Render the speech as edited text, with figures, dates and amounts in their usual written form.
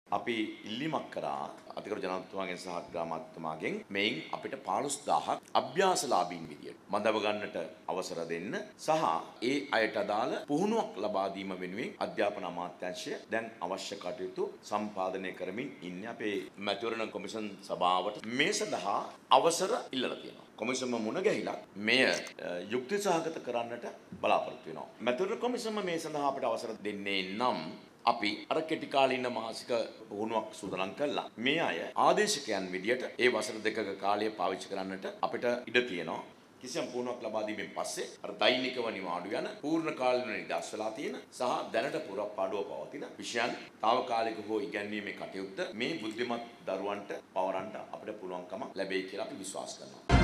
අපි ඉල්ලීමක් කරා අතිගරු ජනාධිපතිතුමාගෙන් සහ ග්‍රාමාත්‍යතුමාගෙන් මේන් අපිට 15000ක් අභ්‍යාසලාභීන් විදියට මඳව ගන්නට අවසර දෙන්න සහ ඒ අයට අදාළ පුහුණුවක් ලබා දීම වෙනුවෙන් අධ්‍යාපන අමාත්‍යාංශය දැන් අවශ්‍ය කටයුතු සම්පාදනය කරමින් ඉන්නේ. අපේ මැතිවරණ කොමිෂන් සභාවට මේ සඳහා අවසර ඉල්ලලා තියෙනවා. කොමිසම මුණ ගැහිලා මෙය යුක්ති සහගත කරන්නට බලාපොරොත්තු වෙනවා. මැතිවරණ කොමිසම මේ සඳහා අපිට අවසර දෙන්නේ නම් අපි අර කෙටි කාලින මාසික පුහුණුවක් සූදානම් කළා. මේ අය ආදේශකයන් විදියට ඒ වසර දෙකක කාලය පාවිච්චි කරන්නට අපිට ඉඩ තියෙනවා. කිසියම් පුහුණුවක් ලබා දීමෙන් පස්සේ අර දෛනිකව නිවාඩු යන පූර්ණ කාලීන නිදහස් වෙලා තියෙන සහ දැනට පුරපාඩුව පවතින විෂයන් తాවකාලික හෝ ඉගැන්වීමේ කටයුත්ත මේ බුද්ධිමත් දරුවන්ට පවරන්න අපිට පුළුවන්කම ලැබෙයි කියලා අපි විශ්වාස කරනවා.